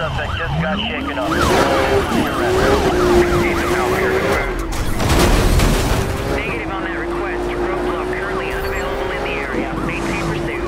suspect just got shaken up. Negative on that request. Roadblock currently unavailable in the area. Maintain pursuit.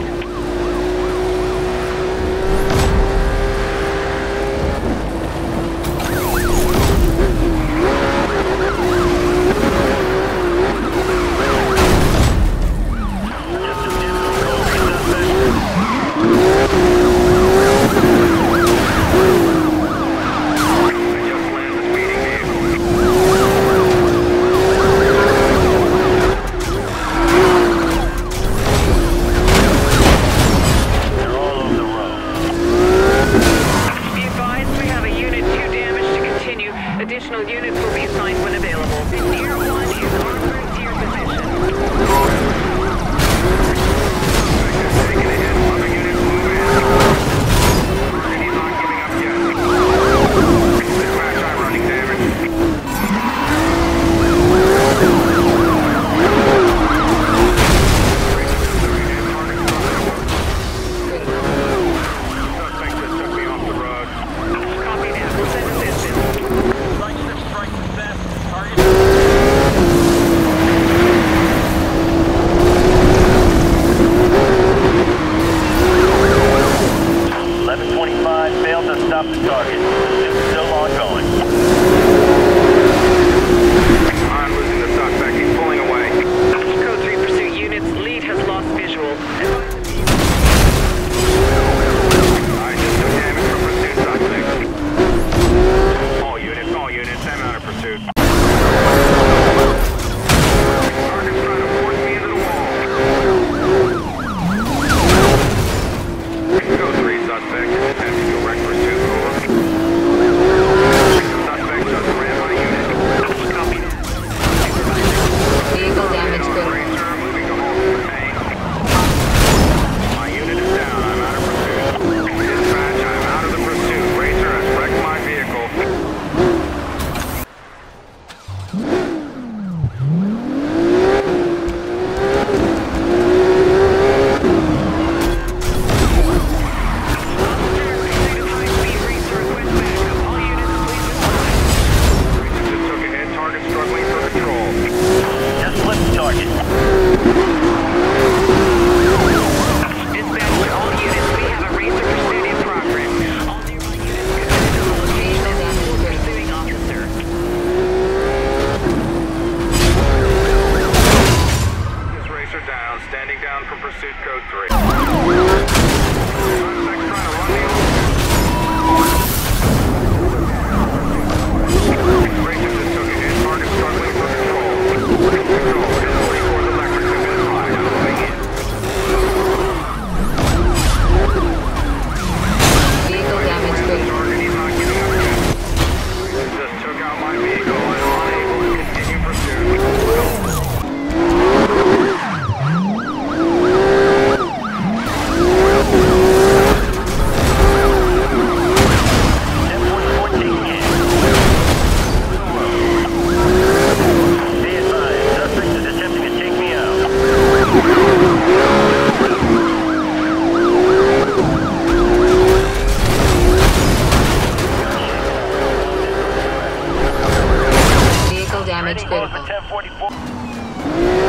Additional units will be assigned when available. Tier 1 is on route to your position. Taking a hit. Other units move in. He's not giving up yet. Dispatch, I'm running damage. Suspect just took me off the road. Copy that. We'll send assistance. 1125 failed to stop the target. It's still ongoing. I'm losing the suspect. He's pulling away. Code 3 pursuit units. Lead has lost visual. I just took damage from pursuit suspect. All units, I'm out of pursuit. Target's trying to force me into the wall. Code 3 suspect. Attempting direct pursuit. Over. Suspect just ran my unit. Copy. Vehicle damage good. Racer moving to hold the tank. My unit is down. I'm out of pursuit. Dispatch, I'm out of the pursuit. Racer has wrecked my vehicle. Standing down from pursuit code 3. Suspect trying to run me over. Racer just took a hit. Target struggling for control. Control. 1044's electric have been applied. Moving in. Vehicle damage good. Target, he's not giving up yet. Racer just took out my vehicle. I'm unable to continue pursuit. Damage critical. 1044.